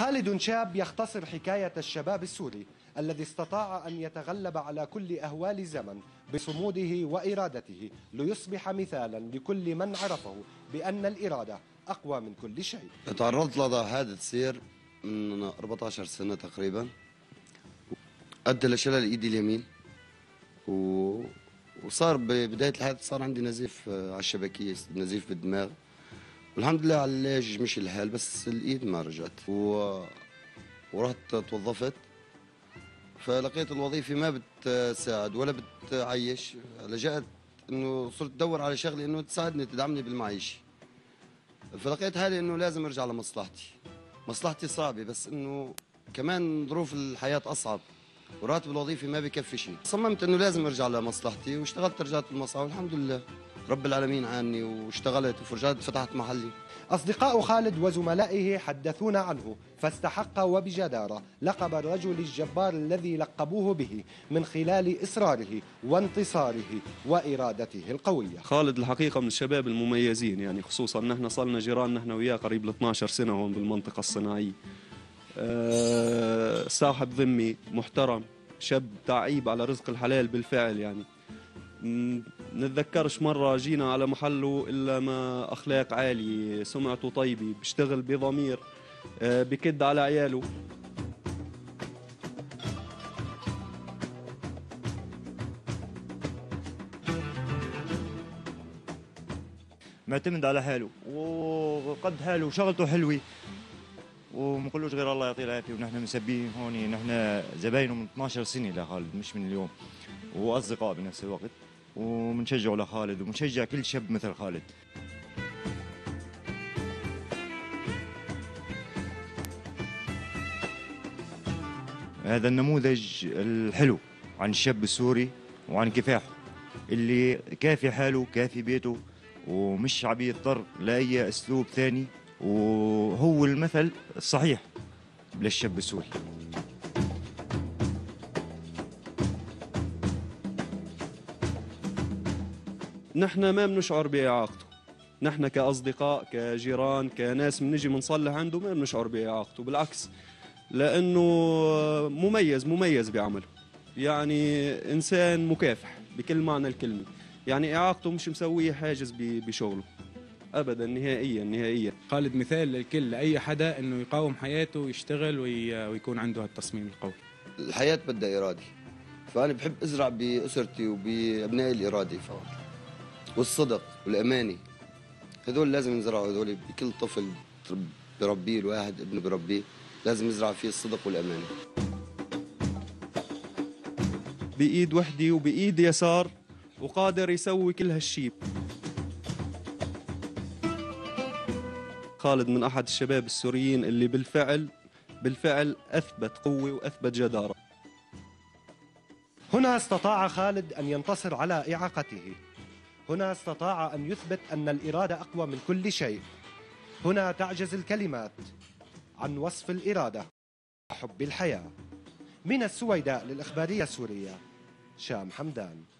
خالد شاب يختصر حكاية الشباب السوري الذي استطاع أن يتغلب على كل أهوال الزمن بصموده وإرادته ليصبح مثالا لكل من عرفه بأن الإرادة أقوى من كل شيء. تعرضت لحادث سير من 14 سنة تقريبا، أدى لشلل إيدي اليمين وصار ببداية الحادث صار عندي نزيف على الشبكية، نزيف بالدماغ، والحمد لله على العلاج مشي الحال، بس الإيد ما رجعت ورحت توظفت، فلقيت الوظيفة ما بتساعد ولا بتعيش، لجأت إنه صرت أدور على شغلة إنه تساعدني تدعمني بالمعيشة، فلقيت حالي إنه لازم أرجع لمصلحتي. مصلحتي صعبة بس إنه كمان ظروف الحياة أصعب وراتب الوظيفة ما بكفي شيء. صممت إنه لازم أرجع لمصلحتي واشتغلت، رجعت بالمصنع والحمد لله رب العالمين عاني واشتغلت ورجعت فتحت محلي. أصدقاء خالد وزملائه حدثونا عنه فاستحق وبجدارة لقب الرجل الجبار الذي لقبوه به من خلال إصراره وانتصاره وإرادته القوية. خالد الحقيقة من الشباب المميزين، يعني خصوصا نحن صلنا جيران نحن وياه قريب ل 12 سنة هون بالمنطقة الصناعية. صاحب ذمي محترم، شاب تعيب على رزق الحلال بالفعل. يعني نتذكرش مرة جينا على محله إلا ما أخلاق عالية، سمعته طيبة، بيشتغل بضمير، بكد على عياله. معتمد على حاله وقد حاله وشغلته حلوة وما نقولوش غير الله يعطيه العافية. ونحن مسبين هون، نحن زباينه من 12 سنة لخالد، مش من اليوم، وأصدقاء بنفس الوقت، ومنشجعه لخالد ومنشجع كل شاب مثل خالد. هذا النموذج الحلو عن الشاب السوري وعن كفاحه اللي كافي حاله كافي بيته ومش عم يضطر لأي أسلوب ثاني، وهو المثل الصحيح للشاب السوري. نحن ما بنشعر بإعاقته، نحن كأصدقاء كجيران كناس بنجي بنصلح عنده ما بنشعر بإعاقته، بالعكس، لأنه مميز بعمله، يعني إنسان مكافح بكل معنى الكلمة. يعني إعاقته مش مسويه حاجز بشغله أبدا، نهائيا. خالد مثال للكل، لأي حدا إنه يقاوم حياته ويشتغل ويكون عنده هالتصميم القوي. الحياة بدها إرادة، فأنا بحب أزرع بأسرتي وبأبنائي الإرادة فقط، والصدق والأمانة، هذول لازم ينزرعوا، هذول بكل طفل بربيه، الواحد ابنه بربيه لازم يزرع فيه الصدق والأمانة. بإيد وحدي وبإيد يسار وقادر يسوي كل هالشيء. خالد من أحد الشباب السوريين اللي بالفعل أثبت قوة وأثبت جدارة. هنا استطاع خالد أن ينتصر على إعاقته، هنا استطاع أن يثبت أن الإرادة أقوى من كل شيء. هنا تعجز الكلمات عن وصف الإرادة وحب الحياة. من السويداء للإخبارية السورية، شام حمدان.